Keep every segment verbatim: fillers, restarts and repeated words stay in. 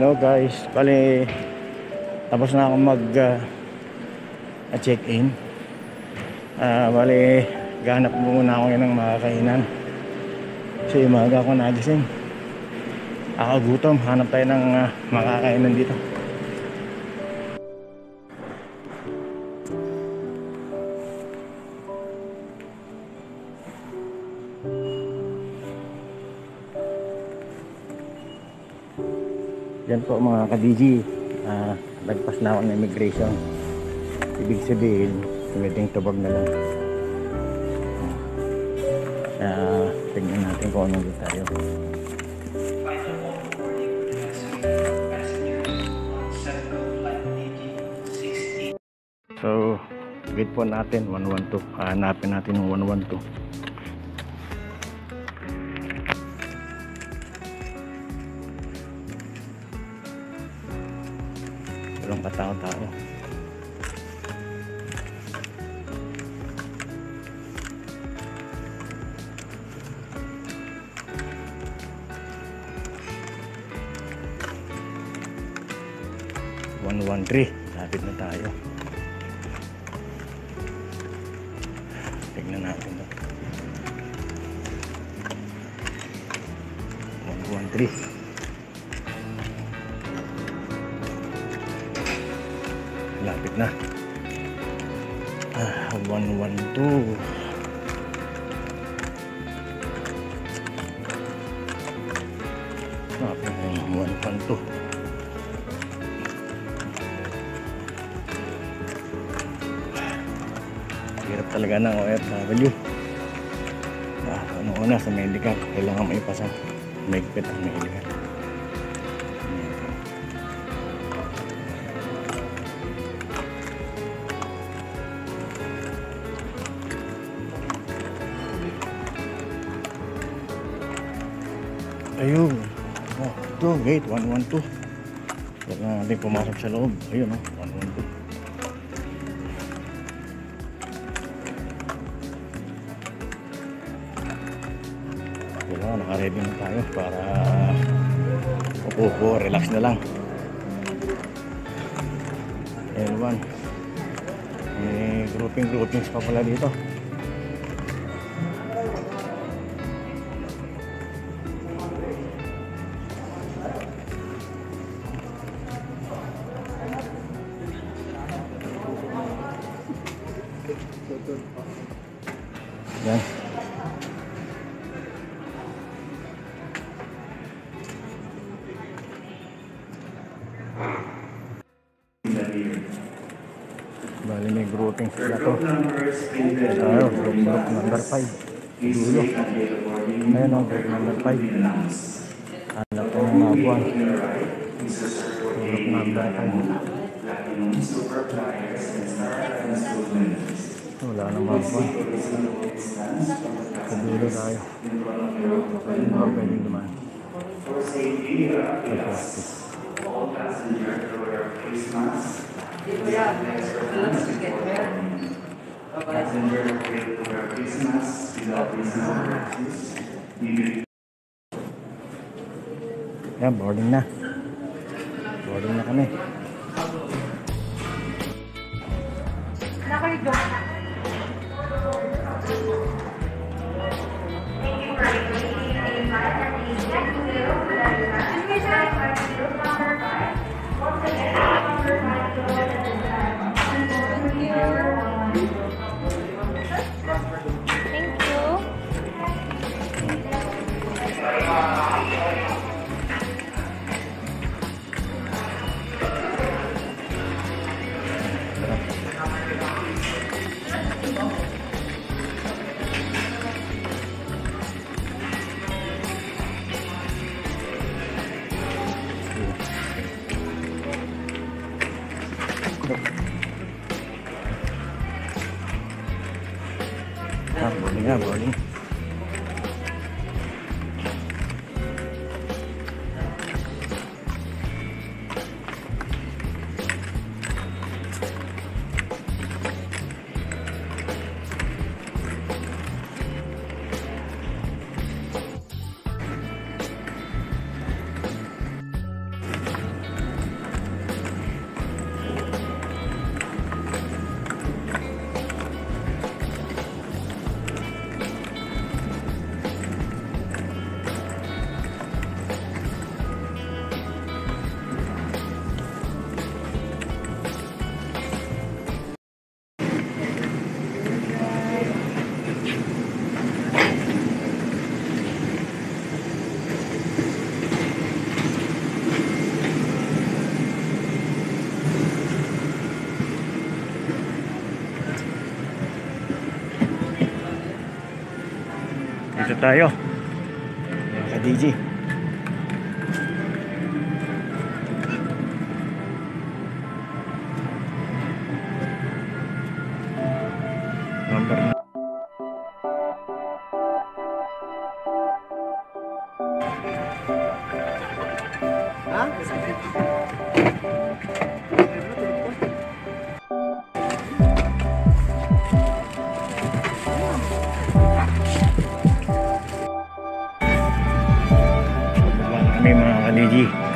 Hello guys, bali tapos na akong mag uh, check-in. Uh, bali ganap muna ako ng makakainan kasi umaga ako nagising. Akagutom, hanap tayo ng uh, makakainan dito. Yan po mga ka-D G, uh, lagpas na ako ng immigration. Ibig sabihin pwedeng tubag na lang. Kaya uh, tignan natin kung anong dito tayo. So gate po natin one one two. Hanapin natin yung one one two. Walang katao-tao. one one three, lapit na tayo. Tignan natin ito. one one three. Lapit na. Ah, one one two. Lapit na yung one one two. Hirap talaga ng O F W. Ah, ano-una sa medical, kailangan mo ipasa. Maigpit ang medical. Ayun. Oh, ito, gate one one two. Huwag na natin pumasok sa loob. Ayun, oh, one one two. Ayun, naka-ready na tayo para upo-upo, relax na lang. L one. May grouping-groupings pa pala dito. Yan. Bali may grouping sila to. Tayo, group number five. Dulo. Ayan o, group number five. Hanap ko ng mga buwan. Group number five. Wala na mga buwan. Kadulo tayo. Mga pwedeng naman. All passengers wear face masks. Passenger to wear face masks without reasonable excuse. Yan, boarding na. Boarding na kami. Nakaridyo na. Ah, boarding nga, boarding. Dito tayo. Mga ka-D J. Number na. Ha? Baba na kami mga ka-D J.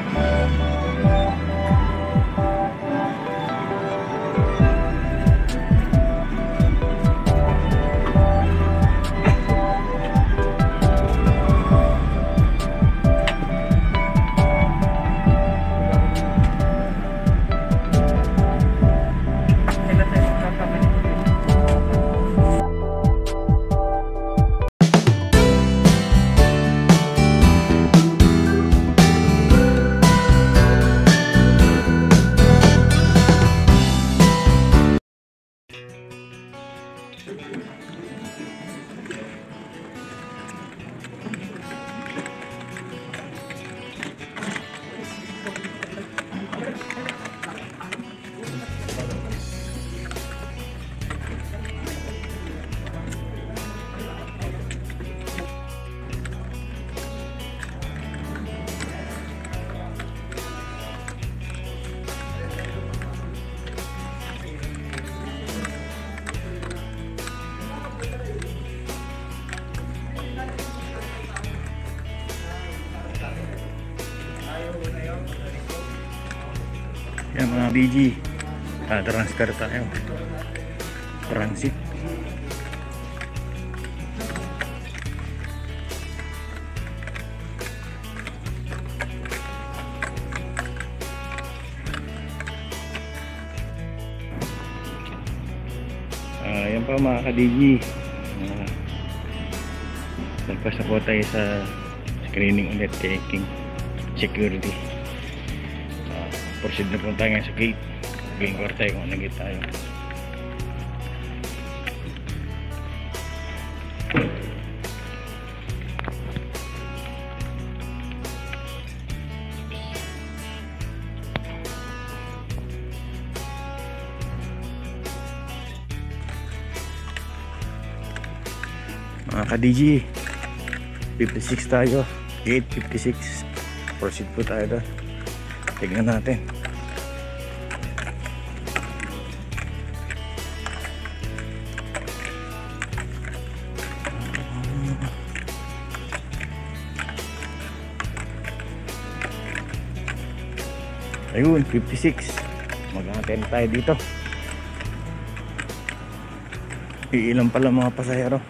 Yan mga B G, ta-transfer tayo. Transit. Uh, yan pa mga ka-D J. Uh, Nagpas na po tayo sa screening ulit, checking security. Proceed na po tayo ngayon sa gate. Game kwartay kung nag-gate tayo. Mga ka-D J, fifty-six tayo. Gate fifty-six. Proceed po tayo doon. Tignan natin. Ayun, fifty-six. Mag-attend tayo dito. Iilan pala mga pasahero.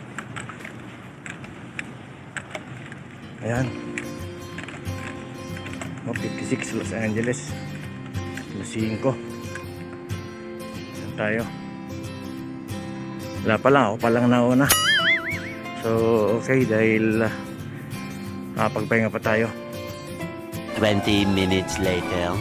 Ayan. fifty-six Los Angeles Los five. Saan tayo? Wala pa lang, ako pa lang nauna. So okay, dahil uh, nakapagpahinga pa tayo. twenty minutes later.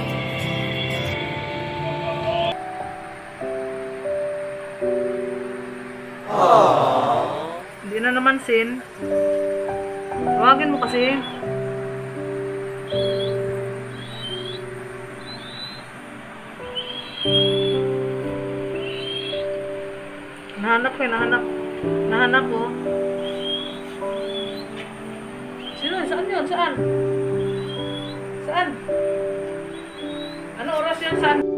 Hindi na naman, Sin. Tawagin mo kasi. Nahanap ko eh, nahanap. Nahanap ko. Sino? Saan yun? Saan? Saan? Ano oras yun? Saan?